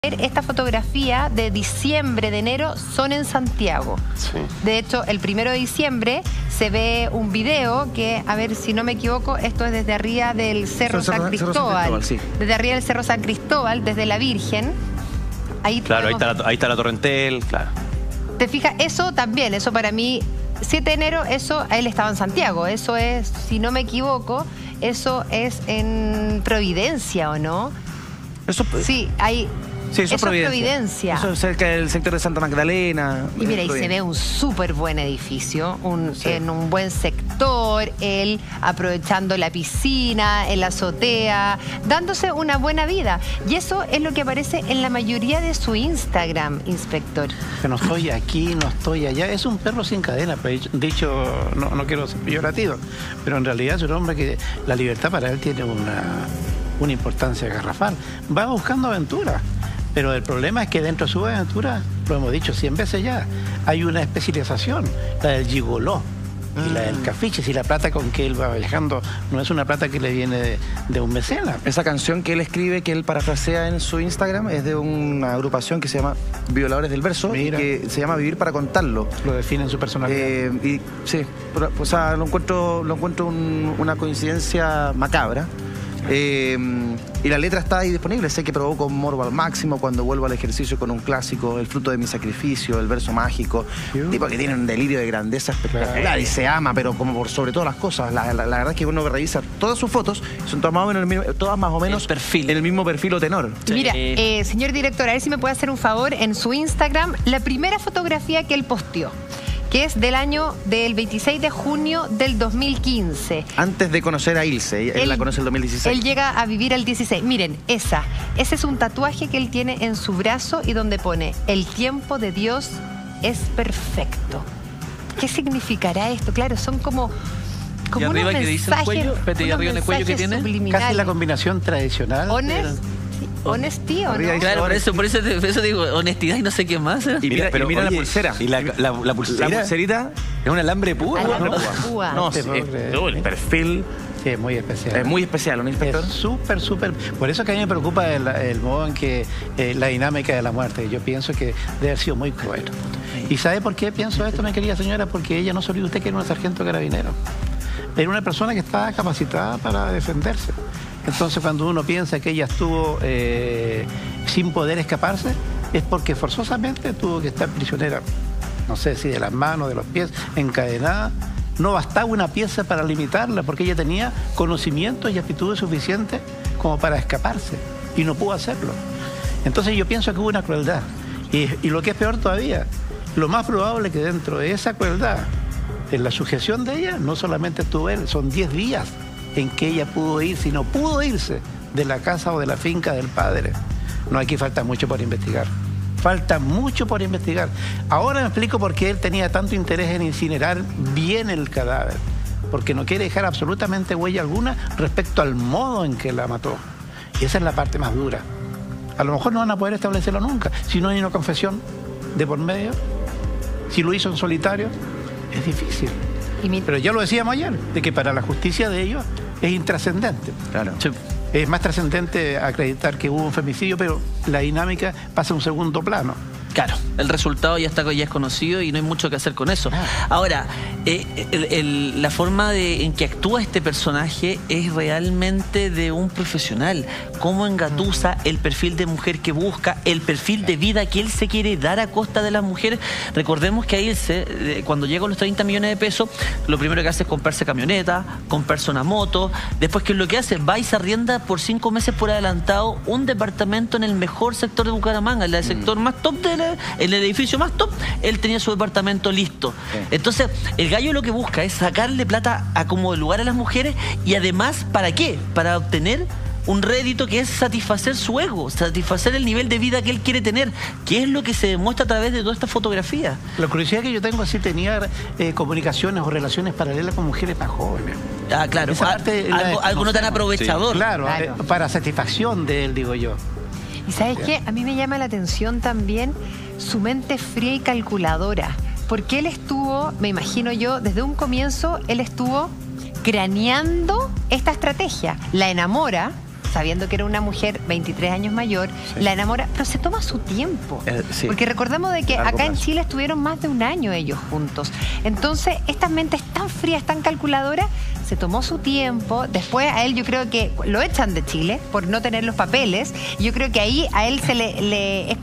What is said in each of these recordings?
Esta fotografía de diciembre, de enero, son en Santiago. Sí. De hecho, el 1 de diciembre se ve un video que, a ver si no me equivoco, esto es desde arriba del Cerro San Cristóbal. Sí. Desde arriba del Cerro San Cristóbal, desde la Virgen. Ahí claro, podemos... ahí está la Torrentel, claro. ¿Te fijas? Eso también, eso para mí, 7 de enero, eso, él estaba en Santiago. Eso es, si no me equivoco, eso es en Providencia, ¿o no? Eso, sí, hay... Sí, eso es Providencia. Eso es cerca del sector de Santa Magdalena. Y mira, ahí se ve un súper buen edificio, en un buen sector, él aprovechando la piscina, en la azotea, dándose una buena vida. Y eso es lo que aparece en la mayoría de su Instagram, inspector. Que no estoy aquí, no estoy allá. Es un perro sin cadena. Dicho, no quiero ser peyorativo, pero en realidad es un hombre que la libertad para él tiene una importancia garrafal. Va buscando aventuras. Pero el problema es que dentro de su aventura, lo hemos dicho 100 veces ya, hay una especialización, la del gigoló y la del cafiche. Si la plata con que él va viajando no es una plata que le viene de un mecenas. Esa canción que él escribe, que él parafrasea en su Instagram, es de una agrupación que se llama Violadores del Verso. Mira. Y que se llama Vivir para Contarlo. Lo define en su personalidad. Y sí, o sea, lo encuentro una coincidencia macabra. Y la letra está ahí disponible. Sé que provoco un morbo al máximo cuando vuelvo al ejercicio con un clásico, el fruto de mi sacrificio, el verso mágico. Tipo que tiene un delirio de grandeza espectacular. Claro. Y se ama, pero como por sobre todas las cosas. La verdad es que uno revisa todas sus fotos, son todas más o menos en el mismo perfil o tenor. Sí. Mira, señor director, a ver si me puede hacer un favor. En su Instagram, la primera fotografía que él posteó, que es del 26 de junio del 2015. Antes de conocer a Ilse, él la conoce el 2016. Él llega a vivir al 16. Miren, ese es un tatuaje que él tiene en su brazo y donde pone: el tiempo de Dios es perfecto. ¿Qué significará esto? Claro, son como y arriba unos que dice el cuello, y arriba en el cuello que tiene. Casi la combinación tradicional. Honesty, ¿o no? Claro, por eso digo, honestidad y no sé qué más. Y mira, mira la pulsera. Y la pulserita es un alambre púa. Púa. No, el perfil es muy especial. Es muy especial, ¿no, inspector? Es súper. Por eso que a mí me preocupa el modo en que la dinámica de la muerte. Yo pienso que debe haber sido muy cruel. ¿Y sabe por qué pienso esto, mi querida señora? Porque ella no sabía usted que era un sargento carabinero. Era una persona que estaba capacitada para defenderse. Entonces, cuando uno piensa que ella estuvo sin poder escaparse, es porque forzosamente tuvo que estar prisionera, no sé si de las manos, de los pies, encadenada. No bastaba una pieza para limitarla, porque ella tenía conocimientos y aptitudes suficientes como para escaparse, y no pudo hacerlo. Entonces yo pienso que hubo una crueldad. Y lo que es peor todavía, lo más probable es que dentro de esa crueldad, en la sujeción de ella, no solamente estuvo él, son 10 días en que ella pudo ir, si no pudo irse de la casa o de la finca del padre. No, aquí falta mucho por investigar. Falta mucho por investigar. Ahora me explico por qué él tenía tanto interés en incinerar bien el cadáver. Porque no quiere dejar absolutamente huella alguna respecto al modo en que la mató. Y esa es la parte más dura. A lo mejor no van a poder establecerlo nunca. Si no hay una confesión de por medio, si lo hizo en solitario, es difícil. Pero ya lo decíamos ayer, de que para la justicia de ellos es intrascendente. Claro. Sí. Es más trascendente acreditar que hubo un femicidio, pero la dinámica pasa a un segundo plano. Claro, el resultado ya es conocido y no hay mucho que hacer con eso. Ahora, la forma en que actúa este personaje es realmente de un profesional. Cómo engatusa el perfil de mujer que busca, el perfil de vida que él se quiere dar a costa de las mujeres. Recordemos que a Ilse, cuando llega a los 30 millones de pesos, lo primero que hace es comprarse camioneta, comprarse una moto. Después, ¿qué es lo que hace? Va y se arrienda por 5 meses por adelantado un departamento en el mejor sector de Bucaramanga, en el sector más top en el edificio más top. Él tenía su departamento listo. Entonces, el gallo lo que busca es sacarle plata a como lugar a las mujeres, y además, ¿para qué? Para obtener un rédito que es satisfacer su ego, satisfacer el nivel de vida que él quiere tener, que es lo que se demuestra a través de toda esta fotografía. La curiosidad que yo tengo es si tenía comunicaciones o relaciones paralelas con mujeres más jóvenes. Ah, claro, algo no tan aprovechador. Sí. Claro, para satisfacción de él, digo yo. ¿Y sabes qué? A mí me llama la atención también su mente fría y calculadora. Porque él estuvo, me imagino yo, desde un comienzo, él estuvo craneando esta estrategia. La enamora, sabiendo que era una mujer 23 años mayor, la enamora, pero se toma su tiempo. Sí. Porque recordemos de que Largo acá en plazo. Chile estuvieron más de un año ellos juntos. Entonces, estas mentes tan frías, tan calculadoras, se tomó su tiempo. Después a él yo creo que lo echan de Chile por no tener los papeles. Y yo creo que ahí a él se le es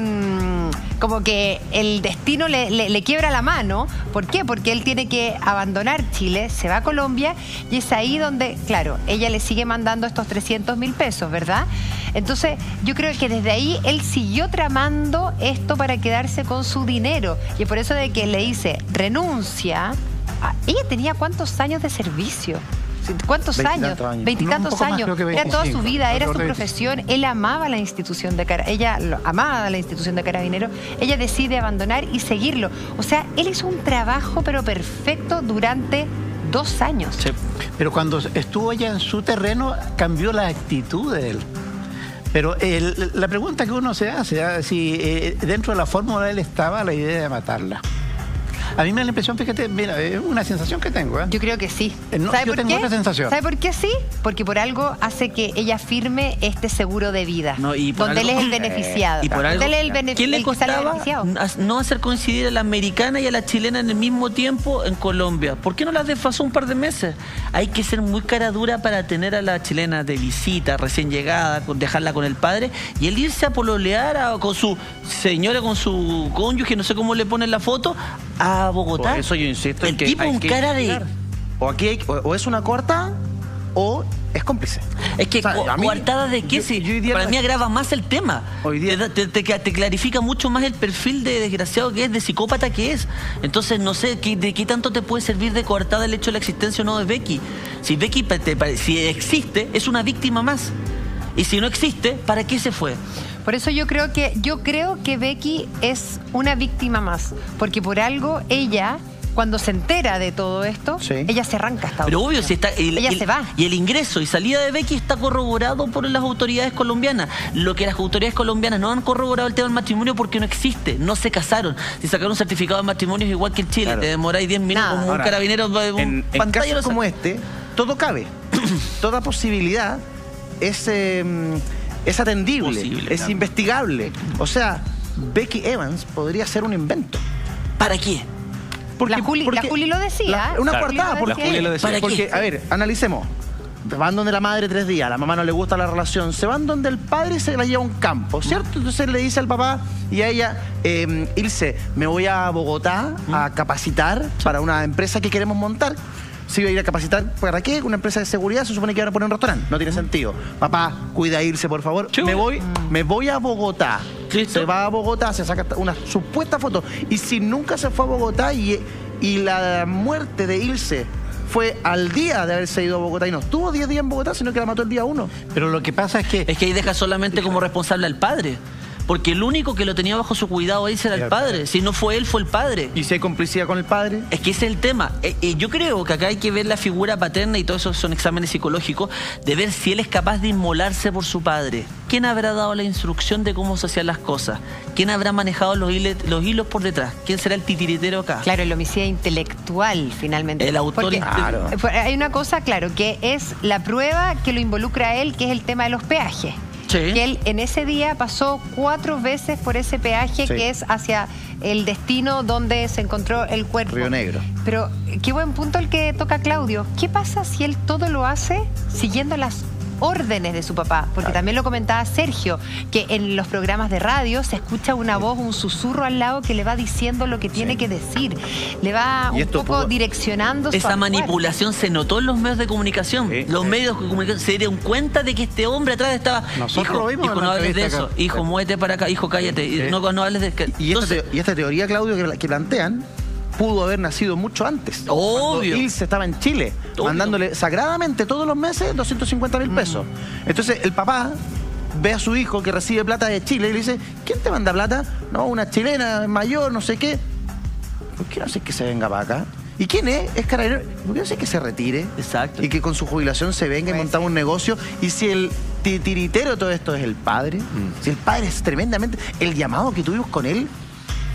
como que el destino le quiebra la mano. ¿Por qué? Porque él tiene que abandonar Chile, se va a Colombia y es ahí donde, claro, ella le sigue mandando estos 300.000 pesos, ¿verdad? Entonces yo creo que desde ahí él siguió tramando esto para quedarse con su dinero. Y es por eso de que le dice, renuncia. Ella tenía ¿cuántos años de servicio? ¿Cuántos años? 20 y tantos años. Era toda su vida, era su profesión. Él amaba la institución de Carabineros. Ella amaba la institución de Carabineros. Ella decide abandonar y seguirlo. O sea, él hizo un trabajo pero perfecto durante 2 años. Sí. Pero cuando estuvo ella en su terreno, cambió la actitud de él. Pero la pregunta que uno se hace, si dentro de la fórmula de él estaba la idea de matarla. A mí me da la impresión, fíjate, mira, es una sensación que tengo. Yo creo que sí. No, ¿Sabe yo por tengo qué? otra sensación. ¿Sabe por qué sí? Porque por algo hace que ella firme este seguro de vida, No, y por donde algo- él es el beneficiado. Y por algo, Donde él es el ¿quién le el que sale costaba beneficiado. no hacer coincidir a la americana y a la chilena en el mismo tiempo en Colombia? ¿Por qué no las desfasó un par de meses? Hay que ser muy cara dura para tener a la chilena de visita, recién llegada, dejarla con el padre, y él irse a pololear con su señora, con su cónyuge, no sé cómo le ponen la foto, a Bogotá. Por eso yo insisto en El que tipo hay un que cara de... investigar. O aquí o es una corta o es cómplice. Es que O sea, a mí- coartada de qué, yo- si yo hoy día para no- mí agrava más el tema. Hoy día- Te clarifica mucho más el perfil de desgraciado que es, de psicópata que es. Entonces no sé de qué tanto te puede servir de coartada el hecho de la existencia o no de Becky. Si Becky si existe, es una víctima más. Y si no existe, ¿para qué se fue? Por eso yo creo que Becky es una víctima más, porque por algo ella, cuando se entera de todo esto, Sí. ella se arranca a Estados Pero obvio, Unidos. si está, ella se va. Y el ingreso y salida de Becky está corroborado por las autoridades colombianas. Lo que las autoridades colombianas no han corroborado el tema del matrimonio porque no existe, no se casaron. Si sacaron un certificado de matrimonio es igual que en Chile, Claro. te demoráis 10 minutos Nada. como un Ahora, carabinero, en pantalla casos lo saca. como este, todo cabe. Toda posibilidad es atendible, Posible, es claro. investigable. O sea, Becky Evans podría ser un invento. ¿Para qué? La Juli lo decía. Una Claro. coartada, La porque, Juli lo decía. ¿Para qué? porque, a ver, analicemos. Van donde la madre 3 días, a la mamá no le gusta la relación, se van donde el padre se la lleva a un campo, ¿cierto? Entonces le dice al papá y a ella, Ilse, me voy a Bogotá a capacitar para una empresa que queremos montar. Si voy a ir a capacitar, ¿para qué? Una empresa de seguridad, se supone que van a poner un restaurante. No tiene sentido. Papá, cuida a Ilse, por favor. Sí. Me voy a Bogotá. Listo. Se va a Bogotá, se saca una supuesta foto. Y si nunca se fue a Bogotá y la muerte de Ilse fue al día de haberse ido a Bogotá y no estuvo 10 días en Bogotá, sino que la mató el día 1. Pero lo que pasa es que... Es que ahí deja solamente como responsable al padre. Porque el único que lo tenía bajo su cuidado ahí era el padre. Si no fue él, fue el padre. ¿Y si hay complicidad con el padre? Es que ese es el tema. Yo creo que acá hay que ver la figura paterna, y todo eso son exámenes psicológicos, de ver si él es capaz de inmolarse por su padre. ¿Quién habrá dado la instrucción de cómo se hacían las cosas? ¿Quién habrá manejado los hilos por detrás? ¿Quién será el titiritero acá? Claro, el homicidio intelectual, finalmente. El autor Porque, Claro. hay una cosa, claro, que es la prueba que lo involucra a él, que es el tema de los peajes. Sí. Que él en ese día pasó 4 veces por ese peaje Sí. que es hacia el destino donde se encontró el cuerpo. Río Negro. Pero qué buen punto el que toca Claudio. ¿Qué pasa si él todo lo hace siguiendo las órdenes de su papá? Porque también lo comentaba Sergio, que en los programas de radio se escucha una voz, un susurro al lado que le va diciendo lo que tiene que decir. Le va Y un esto poco pudo- direccionando su Esa actuar. manipulación se notó en los medios de comunicación. Sí, Los sí. medios de comunicación se dieron cuenta de que este hombre atrás estaba... Nosotros lo vimos hijo, en la no hables de entrevista eso. acá. Hijo, muévete para acá. Hijo, cállate. Sí. No hables de... Y esta teoría, Claudio, que plantean, pudo haber nacido mucho antes. Obvio. Cuando Ilse estaba en Chile, Obvio. mandándole sagradamente todos los meses 250.000 pesos. Entonces el papá ve a su hijo que recibe plata de Chile y le dice, ¿quién te manda plata? No, una chilena mayor, no sé qué. ¿Por qué no haces que se venga para acá? ¿Y quién es? Es carabinero. ¿Por qué no haces que se retire? Exacto. Y que con su jubilación se venga y montamos un negocio. Y si el titiritero de todo esto es el padre, si el padre es tremendamente... El llamado que tuvimos con él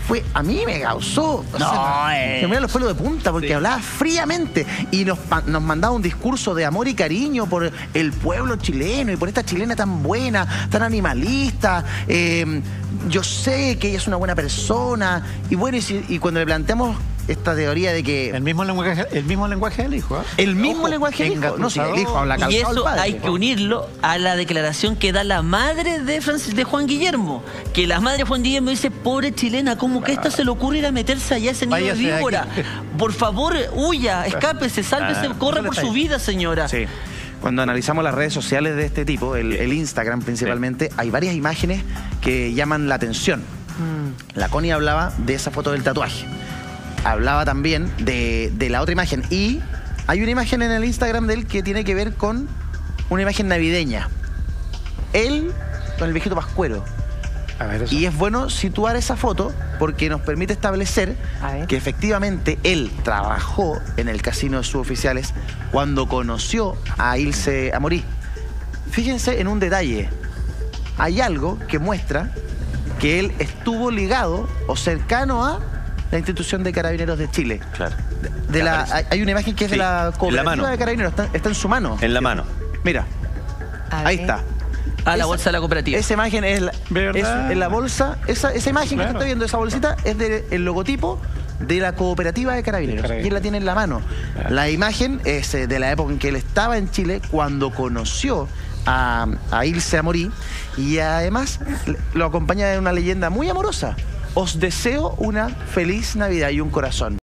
fue, a mí me causó, me ponía los pelos de punta porque hablaba fríamente y nos mandaba un discurso de amor y cariño por el pueblo chileno y por esta chilena tan buena, tan animalista. Yo sé que ella es una buena persona y bueno, y cuando le planteamos esta teoría de que... El mismo lenguaje del hijo, ¿eh? El mismo lenguaje del hijo. No, sí, el hijo habla calzado. Y eso padre, hay que unirlo a la declaración que da la madre de Juan Guillermo. Que la madre de Juan Guillermo dice, pobre chilena, ¿cómo que esta se le ocurre ir a meterse allá a ese nido de víbora? Por favor, huya, escápese, sálvese, corra por su vida, señora. Sí. Cuando analizamos las redes sociales de este tipo, el Instagram principalmente, hay varias imágenes que llaman la atención. La Connie hablaba de esa foto del tatuaje. Hablaba también de la otra imagen. Y hay una imagen en el Instagram de él que tiene que ver con una imagen navideña. Él con el viejito Pascuero. A ver, eso. Y es bueno situar esa foto porque nos permite establecer que efectivamente él trabajó en el casino de suboficiales cuando conoció a Ilse Amorí. Fíjense en un detalle. Hay algo que muestra que él estuvo ligado o cercano a la institución de Carabineros de Chile. Claro. Hay una imagen que es de la cooperativa de Carabineros, está en su mano. En la mano. Mira, ahí está. La bolsa de la cooperativa. Esa imagen es en la bolsa, esa imagen que usted está viendo, esa bolsita, es del logotipo de la cooperativa de Carabineros. Y él la tiene en la mano. La imagen es de la época en que él estaba en Chile cuando conoció a Ilse Amorí y además lo acompaña de una leyenda muy amorosa. Os deseo una feliz Navidad y un corazón.